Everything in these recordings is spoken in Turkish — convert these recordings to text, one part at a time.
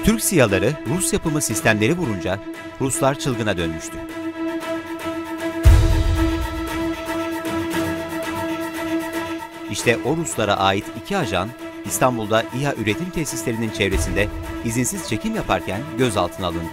Türk SİHA'ları Rus yapımı sistemleri vurunca Ruslar çılgına dönmüştü. İşte o Ruslara ait 2 ajan İstanbul'da İHA üretim tesislerinin çevresinde izinsiz çekim yaparken gözaltına alındı.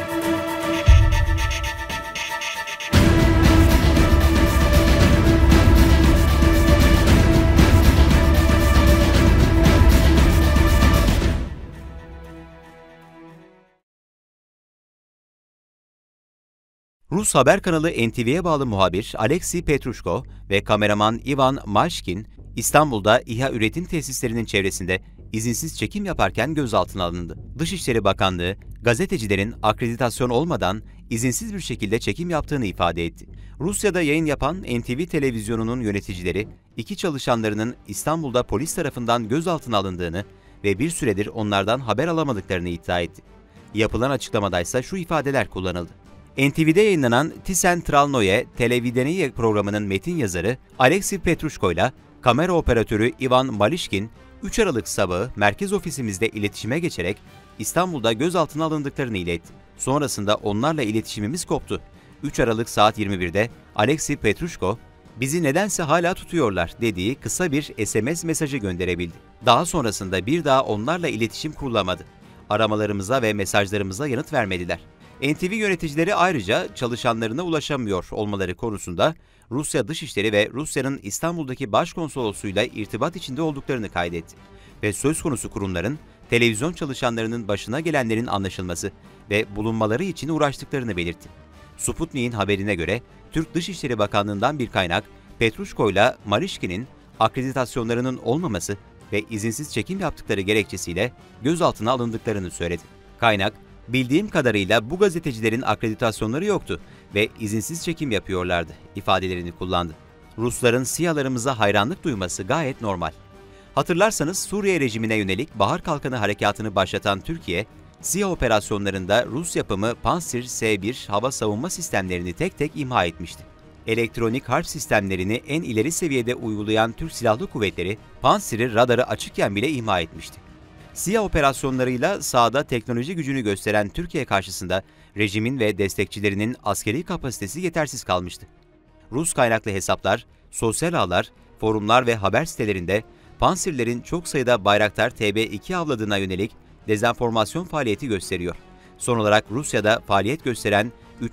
Rus haber kanalı NTV'ye bağlı muhabir Alexey Petrushko ve kameraman Ivan Malshkin, İstanbul'da İHA üretim tesislerinin çevresinde izinsiz çekim yaparken gözaltına alındı. Dışişleri Bakanlığı, gazetecilerin akreditasyon olmadan izinsiz bir şekilde çekim yaptığını ifade etti. Rusya'da yayın yapan NTV televizyonunun yöneticileri, 2 çalışanlarının İstanbul'da polis tarafından gözaltına alındığını ve bir süredir onlardan haber alamadıklarını iddia etti. Yapılan açıklamadaysa şu ifadeler kullanıldı. NTV'de yayınlanan Tsentralnoye Televideniye programının metin yazarı Alexey Petrushko ile kamera operatörü Ivan Malishkin, 3 Aralık sabahı merkez ofisimizde iletişime geçerek İstanbul'da gözaltına alındıklarını iletti. Sonrasında onlarla iletişimimiz koptu. 3 Aralık saat 21'de Alexey Petrushko, "Bizi nedense hala tutuyorlar" dediği kısa bir SMS mesajı gönderebildi. Daha sonrasında bir daha onlarla iletişim kurulamadı. Aramalarımıza ve mesajlarımıza yanıt vermediler. NTV yöneticileri ayrıca çalışanlarına ulaşamıyor olmaları konusunda Rusya Dışişleri ve Rusya'nın İstanbul'daki başkonsolosluğuyla irtibat içinde olduklarını kaydetti ve söz konusu kurumların televizyon çalışanlarının başına gelenlerin anlaşılması ve bulunmaları için uğraştıklarını belirtti. Sputnik'in haberine göre Türk Dışişleri Bakanlığı'ndan bir kaynak, Petrushko ile Malishkin'in akreditasyonlarının olmaması ve izinsiz çekim yaptıkları gerekçesiyle gözaltına alındıklarını söyledi. Kaynak, "Bildiğim kadarıyla bu gazetecilerin akreditasyonları yoktu ve izinsiz çekim yapıyorlardı" ifadelerini kullandı. Rusların SİHA'larımıza hayranlık duyması gayet normal. Hatırlarsanız Suriye rejimine yönelik Bahar Kalkanı harekatını başlatan Türkiye, SİHA operasyonlarında Rus yapımı Pantsir S-1 hava savunma sistemlerini tek tek imha etmişti. Elektronik harp sistemlerini en ileri seviyede uygulayan Türk Silahlı Kuvvetleri, Pantsir'i radarı açıkken bile imha etmişti. SİHA operasyonlarıyla sahada teknoloji gücünü gösteren Türkiye karşısında rejimin ve destekçilerinin askeri kapasitesi yetersiz kalmıştı. Rus kaynaklı hesaplar, sosyal ağlar, forumlar ve haber sitelerinde Pantsir'lerin çok sayıda Bayraktar TB2 avladığına yönelik dezenformasyon faaliyeti gösteriyor. Son olarak Rusya'da faaliyet gösteren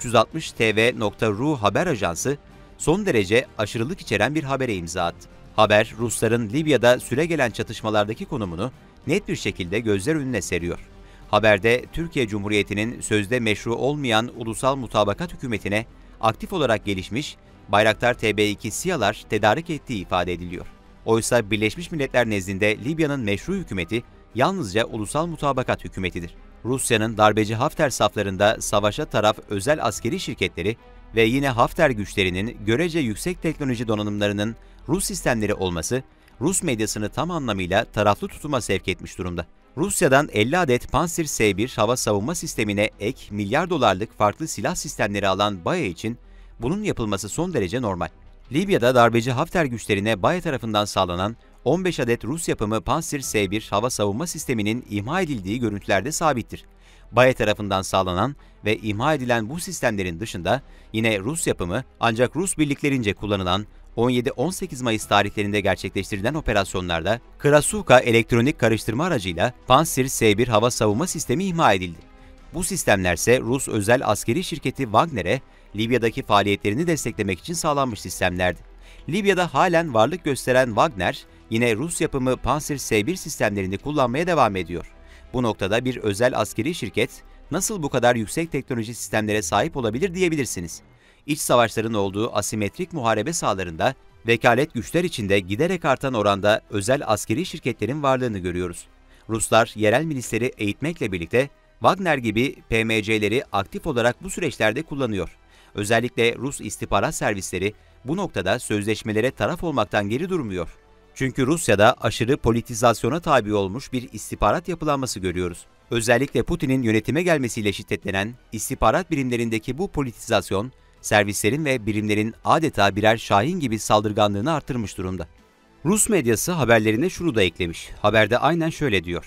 360tv.ru haber ajansı son derece aşırılık içeren bir habere imza attı. Haber, Rusların Libya'da süregelen çatışmalardaki konumunu net bir şekilde gözler önüne seriyor. Haberde Türkiye Cumhuriyeti'nin sözde meşru olmayan ulusal mutabakat hükümetine aktif olarak gelişmiş Bayraktar TB2 SİHA'lar tedarik ettiği ifade ediliyor. Oysa Birleşmiş Milletler nezdinde Libya'nın meşru hükümeti yalnızca ulusal mutabakat hükümetidir. Rusya'nın darbeci Hafter saflarında savaşa taraf özel askeri şirketleri ve yine Hafter güçlerinin görece yüksek teknoloji donanımlarının Rus sistemleri olması, Rus medyasını tam anlamıyla taraflı tutuma sevk etmiş durumda. Rusya'dan 50 adet Pantsir S-1 hava savunma sistemine ek milyar dolarlık farklı silah sistemleri alan BAE için bunun yapılması son derece normal. Libya'da darbeci Hafter güçlerine BAE tarafından sağlanan 15 adet Rus yapımı Pantsir S-1 hava savunma sisteminin imha edildiği görüntülerde sabittir. BAE tarafından sağlanan ve imha edilen bu sistemlerin dışında yine Rus yapımı ancak Rus birliklerince kullanılan 17-18 Mayıs tarihlerinde gerçekleştirilen operasyonlarda Krasuka elektronik karıştırma aracıyla Pantsir S-1 hava savunma sistemi imha edildi. Bu sistemlerse Rus özel askeri şirketi Wagner'e Libya'daki faaliyetlerini desteklemek için sağlanmış sistemlerdi. Libya'da halen varlık gösteren Wagner, yine Rus yapımı Pantsir S-1 sistemlerini kullanmaya devam ediyor. Bu noktada bir özel askeri şirket nasıl bu kadar yüksek teknoloji sistemlere sahip olabilir diyebilirsiniz. İç savaşların olduğu asimetrik muharebe sahalarında vekalet güçler içinde giderek artan oranda özel askeri şirketlerin varlığını görüyoruz. Ruslar yerel milisleri eğitmekle birlikte Wagner gibi PMC'leri aktif olarak bu süreçlerde kullanıyor. Özellikle Rus istihbarat servisleri bu noktada sözleşmelere taraf olmaktan geri durmuyor. Çünkü Rusya'da aşırı politizasyona tabi olmuş bir istihbarat yapılanması görüyoruz. Özellikle Putin'in yönetime gelmesiyle şiddetlenen istihbarat birimlerindeki bu politizasyon, servislerin ve birimlerin adeta birer şahin gibi saldırganlığını artırmış durumda. Rus medyası haberlerine şunu da eklemiş. Haberde aynen şöyle diyor: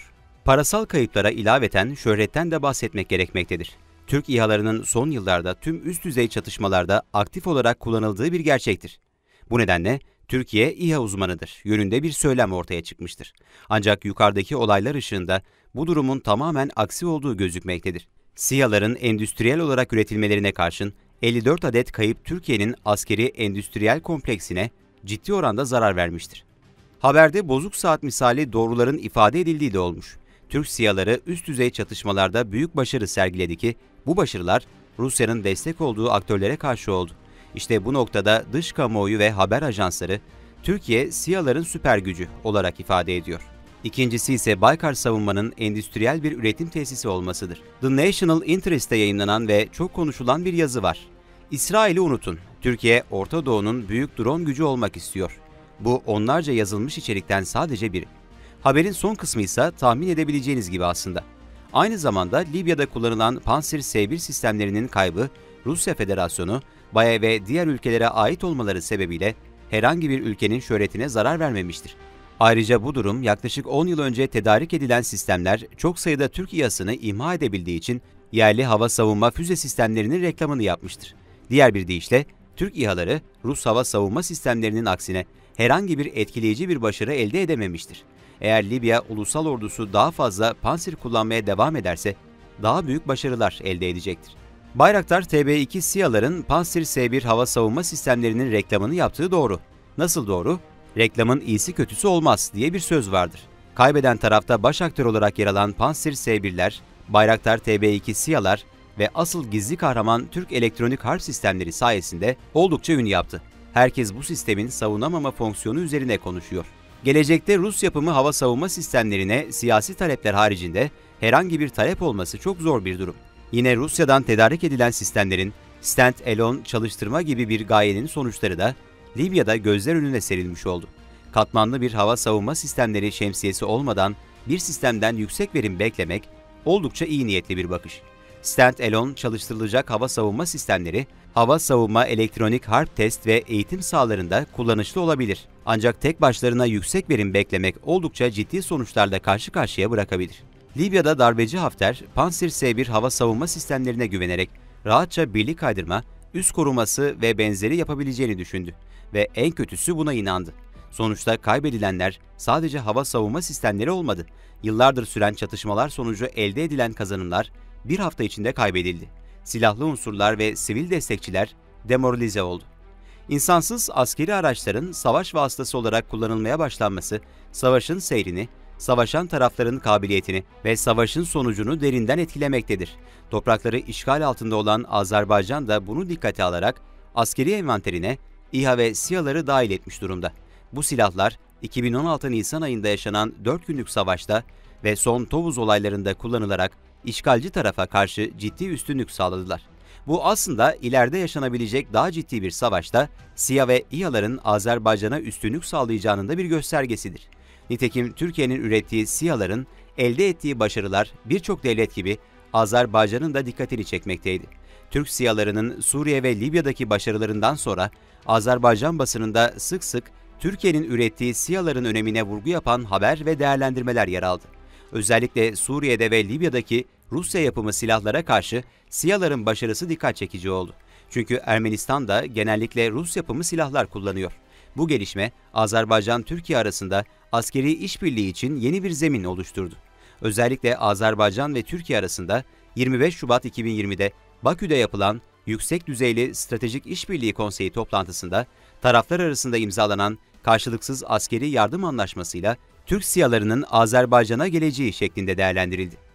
Parasal kayıplara ilaveten şöhretten de bahsetmek gerekmektedir. Türk İHA'larının son yıllarda tüm üst düzey çatışmalarda aktif olarak kullanıldığı bir gerçektir. Bu nedenle Türkiye İHA uzmanıdır yönünde bir söylem ortaya çıkmıştır. Ancak yukarıdaki olaylar ışığında bu durumun tamamen aksi olduğu gözükmektedir. SİHA'ların endüstriyel olarak üretilmelerine karşın 54 adet kayıp Türkiye'nin askeri endüstriyel kompleksine ciddi oranda zarar vermiştir. Haberde bozuk saat misali doğruların ifade edildiği de olmuş. Türk SİHA'ları üst düzey çatışmalarda büyük başarı sergiledi ki bu başarılar Rusya'nın destek olduğu aktörlere karşı oldu. İşte bu noktada dış kamuoyu ve haber ajansları Türkiye SİHA'ların süper gücü olarak ifade ediyor. İkincisi ise Baykar Savunma'nın endüstriyel bir üretim tesisi olmasıdır. The National Interest'te yayınlanan ve çok konuşulan bir yazı var. İsrail'i unutun. Türkiye, Orta Doğu'nun büyük drone gücü olmak istiyor. Bu onlarca yazılmış içerikten sadece biri. Haberin son kısmı ise tahmin edebileceğiniz gibi aslında. Aynı zamanda Libya'da kullanılan Pantsir S-1 sistemlerinin kaybı, Rusya Federasyonu, BAE ve diğer ülkelere ait olmaları sebebiyle herhangi bir ülkenin şöhretine zarar vermemiştir. Ayrıca bu durum yaklaşık 10 yıl önce tedarik edilen sistemler çok sayıda Türk İHA'sını imha edebildiği için yerli hava savunma füze sistemlerinin reklamını yapmıştır. Diğer bir deyişle Türk İHA'ları Rus hava savunma sistemlerinin aksine herhangi bir etkileyici bir başarı elde edememiştir. Eğer Libya ulusal ordusu daha fazla Pantsir kullanmaya devam ederse daha büyük başarılar elde edecektir. Bayraktar TB2 SİHA'ların Pantsir S-1 hava savunma sistemlerinin reklamını yaptığı doğru. Nasıl doğru? Reklamın iyisi kötüsü olmaz diye bir söz vardır. Kaybeden tarafta baş aktör olarak yer alan Pantsir S-1'ler, Bayraktar TB2 SİHA'lar ve asıl gizli kahraman Türk elektronik harp sistemleri sayesinde oldukça ün yaptı. Herkes bu sistemin savunamama fonksiyonu üzerine konuşuyor. Gelecekte Rus yapımı hava savunma sistemlerine siyasi talepler haricinde herhangi bir talep olması çok zor bir durum. Yine Rusya'dan tedarik edilen sistemlerin stand-alone çalıştırma gibi bir gayenin sonuçları da Libya'da gözler önüne serilmiş oldu. Katmanlı bir hava savunma sistemleri şemsiyesi olmadan bir sistemden yüksek verim beklemek oldukça iyi niyetli bir bakış. Stand-alone çalıştırılacak hava savunma sistemleri, hava savunma elektronik harp test ve eğitim sahalarında kullanışlı olabilir. Ancak tek başlarına yüksek verim beklemek oldukça ciddi sonuçlarla karşı karşıya bırakabilir. Libya'da darbeci Hafter, Pantsir S-1 hava savunma sistemlerine güvenerek rahatça birlik kaydırma, üs koruması ve benzeri yapabileceğini düşündü ve en kötüsü buna inandı. Sonuçta kaybedilenler sadece hava savunma sistemleri olmadı. Yıllardır süren çatışmalar sonucu elde edilen kazanımlar bir hafta içinde kaybedildi. Silahlı unsurlar ve sivil destekçiler demoralize oldu. İnsansız askeri araçların savaş vasıtası olarak kullanılmaya başlanması, savaşın seyrini, savaşan tarafların kabiliyetini ve savaşın sonucunu derinden etkilemektedir. Toprakları işgal altında olan Azerbaycan da bunu dikkate alarak askeri envanterine İHA ve SİHA'ları dahil etmiş durumda. Bu silahlar 2016 Nisan ayında yaşanan 4 günlük savaşta ve son Tovuz olaylarında kullanılarak işgalci tarafa karşı ciddi üstünlük sağladılar. Bu aslında ileride yaşanabilecek daha ciddi bir savaşta SİHA ve İHA'ların Azerbaycan'a üstünlük sağlayacağının da bir göstergesidir. Nitekim Türkiye'nin ürettiği SİHA'ların elde ettiği başarılar birçok devlet gibi Azerbaycan'ın da dikkatini çekmekteydi. Türk SİHA'larının Suriye ve Libya'daki başarılarından sonra Azerbaycan basınında sık sık Türkiye'nin ürettiği SİHA'ların önemine vurgu yapan haber ve değerlendirmeler yer aldı. Özellikle Suriye'de ve Libya'daki Rusya yapımı silahlara karşı SİHA'ların başarısı dikkat çekici oldu. Çünkü Ermenistan da genellikle Rus yapımı silahlar kullanıyor. Bu gelişme Azerbaycan-Türkiye arasında askeri işbirliği için yeni bir zemin oluşturdu. Özellikle Azerbaycan ve Türkiye arasında 25 Şubat 2020'de Bakü'de yapılan Yüksek Düzeyli Stratejik İşbirliği Konseyi toplantısında taraflar arasında imzalanan karşılıksız askeri yardım anlaşmasıyla Türk SİHA'larının Azerbaycan'a geleceği şeklinde değerlendirildi.